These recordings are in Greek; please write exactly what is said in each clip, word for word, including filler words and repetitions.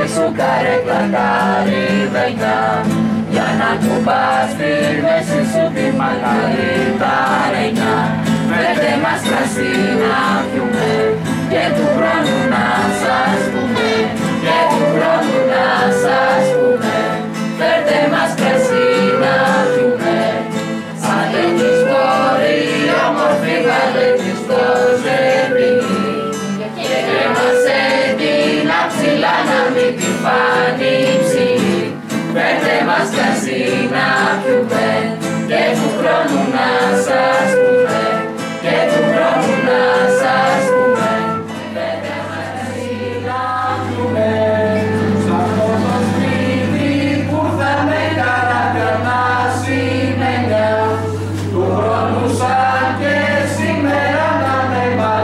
σου καρέκλα καρύδενα, για να κουμπάς στη μέση σου τη μαγαρίτà ρενιά. Φέρτε μας κρασί να πιούμε και του χρόνου να σας πούμε, και του χρόνου να σας πούμε. Φέρτε μας κρασί να πιούμε, σαν τέτοις μπορεί όμορφη γαλέτης το ζευγινή, και κρέμασε την αψηλά να μην τη φάνει ψηλή. Φέρτε μας κρασί να πιούμε και του χρόνου να σας πούμε, και του χρόνου να σας πούμε. Φέρτε μας κρασί να πιούμε. Σαν το σπίτι που θα με καραγκανάσει νενιά, του χρόνου σαν και σήμερα να με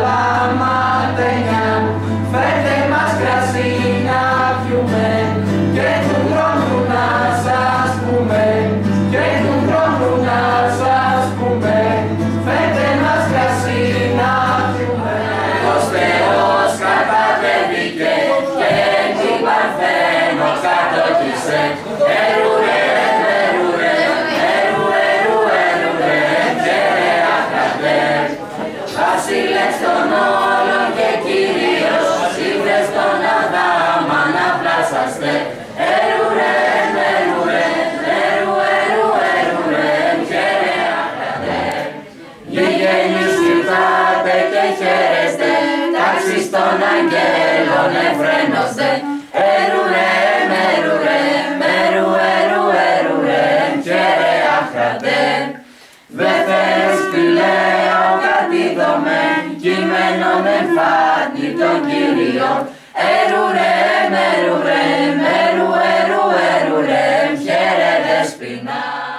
μαλάματενιά. Φέρτε μας κρασί να πιούμε και του χρόνου να σας πούμε, και του χρόνου να σας πούμε. Φέρτε μας κρασί να πιούμε. Ο Θεός καταβέβηκε και την Παρθένο κατόκισε. Ερου ρε, ερου ρε, ερου, ερου, ερου ρε, και ρε αχρατέ. Βασίλες των όλων και Κύριος, σύμβρες των Αδάμα να πλάσαστε. Ερου ρε, ερου ρε, ερου, ερου, ερου ρε, και ρε αχρατέ. Γηγενείς κυρθάτε και χαίρεστε, τάξεις των αγγέλων εφραίνωστε. Ερου ρε, ερου ρε, ερου, ερου, ερου ρε, και ρε αχρατέ. Δε θες τι λέω κάτι δομέ, κειμένον εμφάνει των Κύριων. Ερου ρε, ερου ρε, ερου, ερου, ερου ρε, χαίρε δεσποινά.